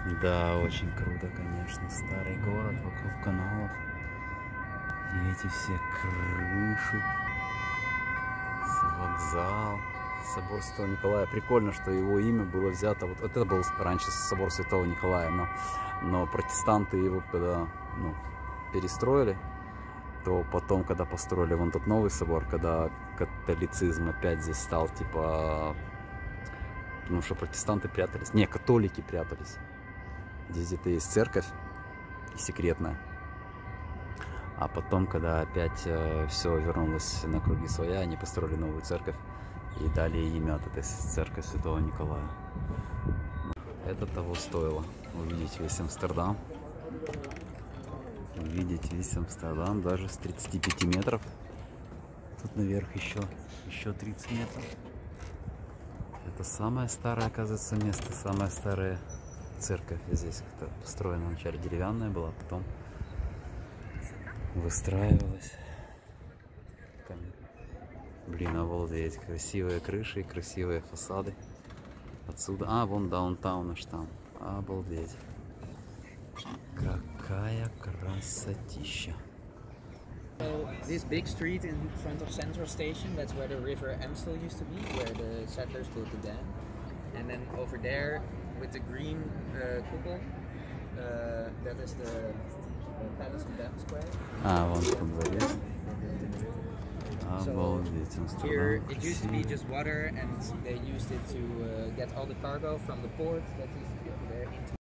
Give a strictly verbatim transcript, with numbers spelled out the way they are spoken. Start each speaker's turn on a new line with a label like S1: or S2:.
S1: Да, очень круто, конечно. Старый город вокруг каналов. И эти все крыши. Вокзал. Собор Святого Николая. Прикольно, что его имя было взято. Вот это был раньше собор Святого Николая, но, но протестанты его когда ну, перестроили, то потом, когда построили вон тот новый собор, когда католицизм опять здесь стал, типа, потому что протестанты прятались, не, католики прятались. Здесь где-то есть церковь секретная. А потом, когда опять э, все вернулось на круги своя, они построили новую церковь и дали имя от этой церкви Святого Николая. Это того стоило, увидеть весь Амстердам. Увидеть весь Амстердам даже с тридцати пяти метров. Тут наверх еще, еще тридцать метров. Это самое старое, оказывается, место, самая старая церковь здесь. Как-то построена вначале деревянная была, потом выстраивалась. Там, блин, обалдеть. Красивые крыши и красивые фасады. Отсюда. А, вон даунтаун аж там. Обалдеть. Какая красотища.
S2: So this big street in front of Central Station, that's where the river Amstel used to be, where the settlers built the dam. And then over there, with the green uh, kuppel, uh, that is the uh, Palace and Dam Square.
S1: А, вон там дворец.
S2: So here it used to be just water, and they used it to uh, get all the cargo from the port that used to be over there into